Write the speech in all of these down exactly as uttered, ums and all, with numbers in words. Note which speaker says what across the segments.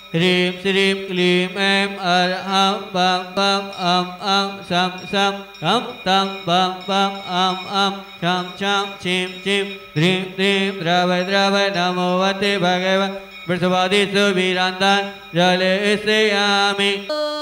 Speaker 1: ह्रीं श्रीं क्लीं ऐं अर् हं बं बं अं अं सं सं हं तं बं बं अं अं छं छं छिं छिं ह्रीं ह्रीं द्रवय द्रवय नमो वते भगवन् वृषभादिषु वीरान्तान् जले स्यामि।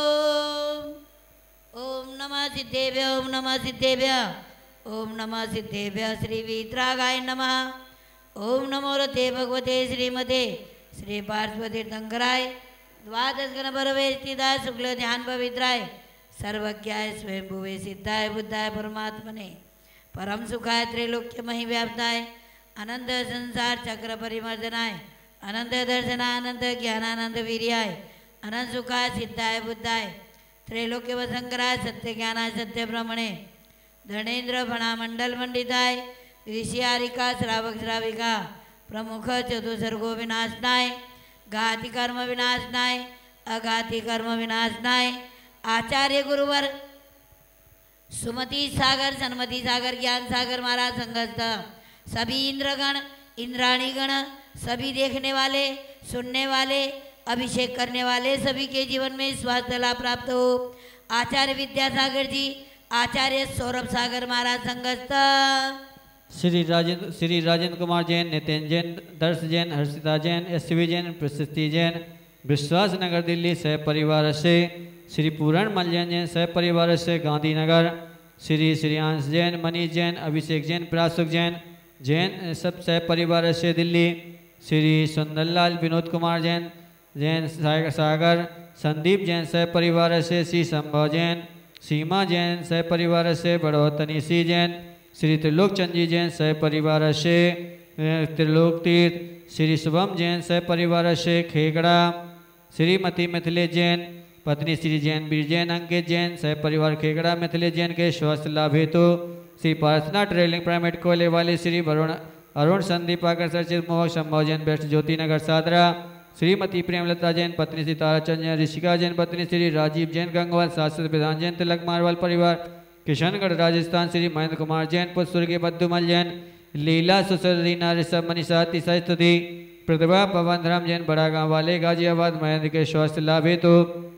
Speaker 2: ओम नमः सिद्धेभ्य ओम नमः सिद्धेभ्य ओम नमः सिद्धेभ्य श्री वीतरागाय नमः। ओम नमो रते भगवते श्रीमते श्री पार्श्वती तीर्थंकराय द्वादश गण भरवे स्थिताय शुक्ल ध्यान पवित्राय सर्वज्ञाय स्वयंभुवे सिद्धाय बुद्धाय परमात्मने परम सुखाय त्रैलोक्य मही व्याप्ताय अनंत संसार चक्र परिमर्दनाय अनंत दर्शनाय अनंत ज्ञानानंद वीर्याय अनंत सुखाय सिद्धाय बुद्धाय त्रैलोक्य वसंकराय सत्य ज्ञानाय सत्य ब्रह्मणे धनेन्द्र फणा मंडल मंडिताय ऋषियारिका श्रावक श्राविका प्रमुख चतुसर्गो विनाशनाय घाति कर्म विनाशनाय अघाति कर्म विनाशनाय आचार्य गुरुवर सुमति सागर सन्मति सागर ज्ञान सागर महाराज संगत सभी इंद्रगण इंद्राणी गण सभी देखने वाले सुनने वाले अभिषेक करने वाले सभी के जीवन में स्वास्थ्य लाभ प्राप्त हो। आचार्य विद्यासागर जी आचार्य सौरभ सागर महाराज संगत
Speaker 1: श्री राजेंद्र श्री राजेंद्र कुमार जैन नितिन जैन दर्श जैन हर्षिता जैन एसवी जैन प्रशस्ति जैन विश्वास नगर दिल्ली सह परिवार से श्री पूरण मल जैन जैन सह परिवार से गांधीनगर श्री श्रीयांश जैन मनीष जैन अभिषेक जैन प्रासुक जैन जैन सब सह परिवार से दिल्ली श्री सुंदरलाल विनोद कुमार जैन जैन सागर संदीप जैन सह परिवार से श्री संभव जैन सीमा जैन सह परिवार से बड़ोतनी सी जैन श्री त्रिलोक चंद जी जैन सह परिवार से त्रिलोक तीर्थ श्री शुभम जैन सह परिवार से खेगड़ा श्रीमती मिथिलेश जैन पत्नी श्री जैन बीर जैन अंकित जैन सह परिवार खेगड़ा मिथिलेश जैन के स्वास्थ्य लाभ हेतु श्री प्रार्थना ट्रेलिंग प्राइवेट कोयले वाले श्री वरुण अरुण संदीप आकर सरचित मोहक संभव जैन बेस्ट ज्योति नगर सादरा श्रीमती प्रेमलता जैन पत्नी श्री ताराचंद जैन ऋषिका जैन पत्नी श्री राजीव जैन गंगवाल शास्त्र विधान जैन तिलक मारवाल परिवार किशनगढ़ राजस्थान श्री महेंद्र कुमार जैन पुत्र स्वर्गीय बद्दुमल जैन लीला सुसरीना ऋषभ मनीषा तिसाई स्तुति प्रतिभा पवन धर्म जैन बड़ा गांव वाले गाजियाबाद महेंद्र के स्वास्थ्य लाभ हेतु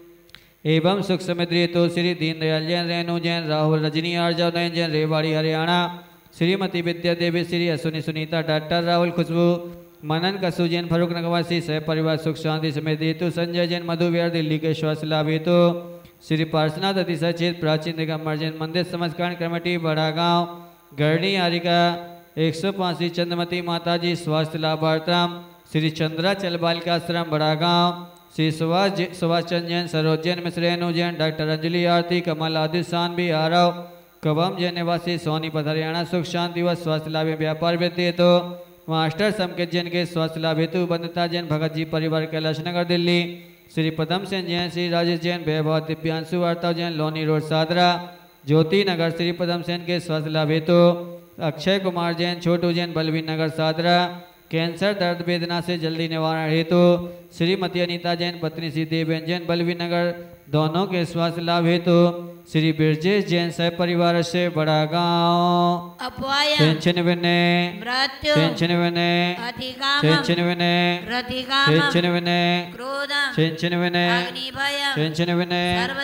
Speaker 1: एवं सुख समृद्धि हेतु श्री दीनदयाल जैन रेणु जैन राहुल रजनी आर्जव नयन जैन रेवाड़ी हरियाणा श्रीमती विद्या देवी श्री अश्विनी सुनीता डॉक्टर राहुल खुशबू मनन कसू जैन फरूक नगवासी सह परिवार सुख शांति समृद्धि हेतु संजय जैन मधु विहार दिल्ली के स्वास्थ्य लाभ हेतु श्री पार्श्वनाथ अति सचेत प्राचीन दिगंबर जैन मंदिर समस्करण कमेटी बड़ा गांव गढ़नी आरिका एक सौ पाँच श्री चंद्रमती माता जी स्वास्थ्य लाभार्थम श्री चंद्रा चल बालिका आश्रम बड़ा गांव श्री सुभाष सुभाष चंद्र जैन सरोज जैन मिश्र रेणु जैन डॉक्टर अंजलि आरती कमल आदित्य सानवी आरव कबम जैन निवासी सोनीपत हरियाणा सुख शांति व स्वास्थ्य लाभ व्यापार वृद्धि हेतु मास्टर संकेत जैन के स्वास्थ्य लाभ हेतु बंदता जैन भगत जी परिवार कैलाश नगर दिल्ली श्री पदम सेन जैन श्री राजेश जैन वैभव दिव्यांशु वार्ता जैन लोनी रोड सादरा ज्योति नगर श्री पदम सेन के स्वास्थ्य लाभ हेतु अक्षय कुमार जैन छोटू जैन बलवीन नगर सादरा कैंसर दर्द वेदना से जल्दी निवारण हेतु श्रीमती अनीता जैन पत्नी श्री देवेन जैन बलवीन नगर दोनों के स्वास्थ्य लाभ हेतु श्री बिरजेश जैन सह परिवार से बड़ा गांव पेंशन विने पेंशन विने पेंशन विने पेंशन विने पेंशन विने पेंशन विने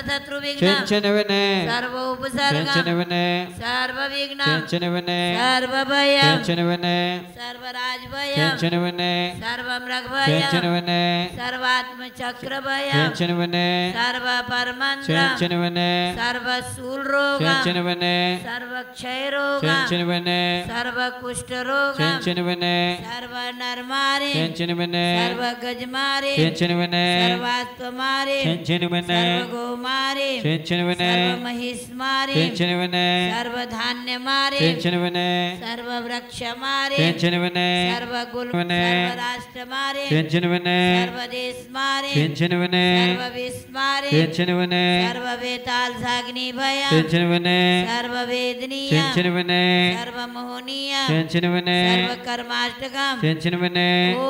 Speaker 1: पेंशन विने
Speaker 2: सर्व उपसर्ग
Speaker 1: पेंशन विने
Speaker 2: सर्व विघ्न
Speaker 1: पेंशन विने
Speaker 2: सर्व भय
Speaker 1: पेंशन विने
Speaker 2: सर्व राज भय
Speaker 1: पेंशन विने
Speaker 2: सर्व मृग भय
Speaker 1: पेंशन विने
Speaker 2: सर्वात्म चक्र भय
Speaker 1: पेंशन विने
Speaker 2: सर्व परमंत्र
Speaker 1: पेंशन विने
Speaker 2: सर्व सूल रोग
Speaker 1: पेंशन विने
Speaker 2: सर्व क्षय रोग
Speaker 1: पेंशन विने
Speaker 2: सर्व कुष्ठ रोग
Speaker 1: पेंशन विने
Speaker 2: सर्व नरमारे
Speaker 1: पेंशन विने
Speaker 2: सर्व गजमारे
Speaker 1: पेंशन विने
Speaker 2: सर्वास्व मारे
Speaker 1: पेंशन विने
Speaker 2: सर्व गोमारे
Speaker 1: पेंशन विने
Speaker 2: सर्व महिष मारे
Speaker 1: पेंशन विने
Speaker 2: सर्व धान्य मारे
Speaker 1: पेंशन विने
Speaker 2: सर्व वृक्ष मारे
Speaker 1: पेंशन विने
Speaker 2: सर्व गुल
Speaker 1: विने
Speaker 2: सर्व राष्ट्र मारे
Speaker 1: पेंशन विने
Speaker 2: सर्व देश मारे
Speaker 1: पेंशन विने
Speaker 2: सर्व विश्व मारे
Speaker 1: पेंशन विने
Speaker 2: सर्व वेताल साग्नि भय
Speaker 1: पेंशन विने
Speaker 2: सर्व वेदनीय
Speaker 1: पेंशन विने
Speaker 2: सर्व मोहनीय
Speaker 1: पेंशन विने
Speaker 2: सर्व कर्माष्टकम
Speaker 1: पेंशन विने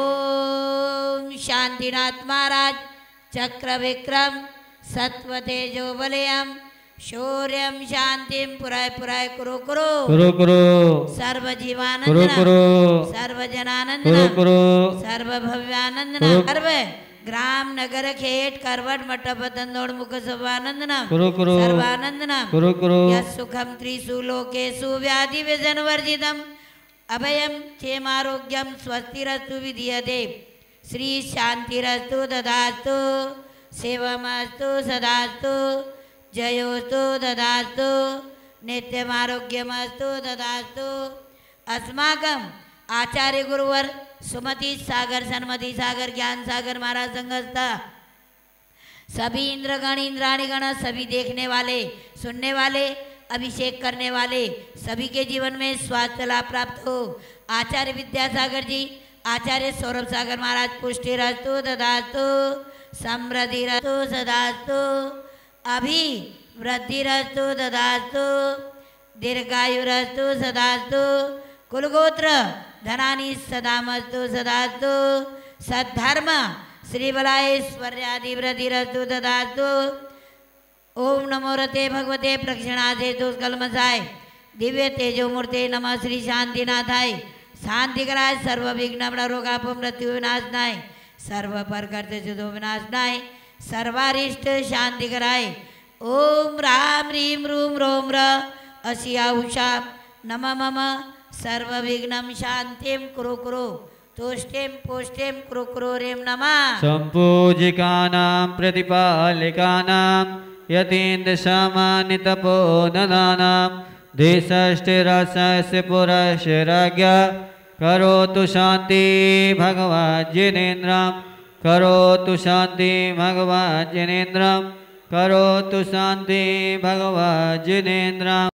Speaker 2: ओम शांतिनाथ महाराज चक्र विक्रम सत्व तेजो बलयम शौर्यम शांतिम पुराय पुराय कुरु कुरु
Speaker 1: कुरु कुरु
Speaker 2: सर्व जीवानंद
Speaker 1: कुरु कुरु
Speaker 2: सर्व जनानंद
Speaker 1: कुरु कुरु
Speaker 2: सर्व भव्यानंद
Speaker 1: कुरु
Speaker 2: सर्व ग्राम नगर खेट करवट मठप तंदोड़ मुख सर्वानंदनम
Speaker 1: कुरु कुरु
Speaker 2: सर्वानंदनम
Speaker 1: कुरु कुरु
Speaker 2: यस्सुखम त्रिषु लोकेषु व्याधि व्यसन वर्जितम अभयम क्षेमारोग्यम स्वस्तिरस्तु विधीयते श्री शांतिरस्तु ददास्तु सेवमस्तु सदास्तु जयोस्तु ददास्तु नित्यमारोग्यमस्तु ददास्तु अस्माकं आचार्य गुरुवर सुमति सागर सन्मति सागर ज्ञान सागर महाराज संघस्थ सभी इंद्रगण इंद्राणी गण सभी देखने वाले सुनने वाले अभिषेक करने वाले सभी के जीवन में स्वास्थ्य लाभ प्राप्त हो। आचार्य विद्यासागर जी आचार्य सौरभ सागर महाराज पुष्टि रस्तु ददास्तु समृद्धि रस्तु सदास्तु अभी वृद्धि रस्तु ददास्तु दीर्घायु रस्तु सदास्तु कुलगोत्र धनानि सदामस्तु सदास्तु सद्धर्म श्री बलाऐश्वर्यादि वृद्धि रस्तु ददास्तु। ओम नमो रते भगवते प्रक्षिणाधे दुष्कलमसाय दिव्य तेजो मूर्ते नमः श्री शांतिनाथाय शांति कराय सर्व विघ्न रोगाप मृत्यु विनाशनाय सर्व पर करते जुदो विनाशनाय सर्वारिष्ट शांति कराय। ओम राम रीम रूम रोम र असिया उषा नम मम सर्व विघ्नं शांतिम कुरु कुरु तुष्टिम पुष्टिम कुरु कुरु रेम नमः।
Speaker 1: संपूजिकानां प्रतिपालिकानां यतीन्द्र सामान्यतपोधनानां देशस्थिरस्य पुरस्य राज्ञा करोतु शांति भगवान् जिनेन्द्रं करोतु शांति भगवान् जिनेन्द्रं करोतु शांति भगवान् जिनेन्द्रं।